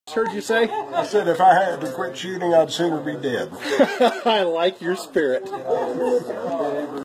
Heard you say? I said if I had to quit shooting, I'd sooner be dead. I like your spirit.